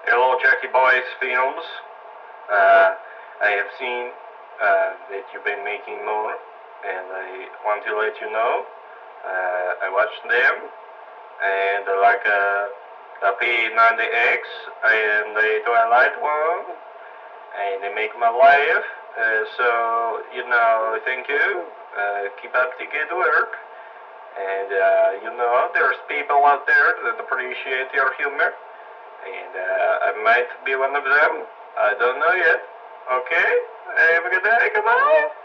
Hello, Jackie Boys Films. I have seen that you've been making more, and I want to let you know I watched them, and like the P90X and the Twilight one, and they make my life. Thank you. Keep up the good work. And there's people out there that appreciate your humor. And I might be one of them. I don't know yet. Okay? Have a good day. Goodbye.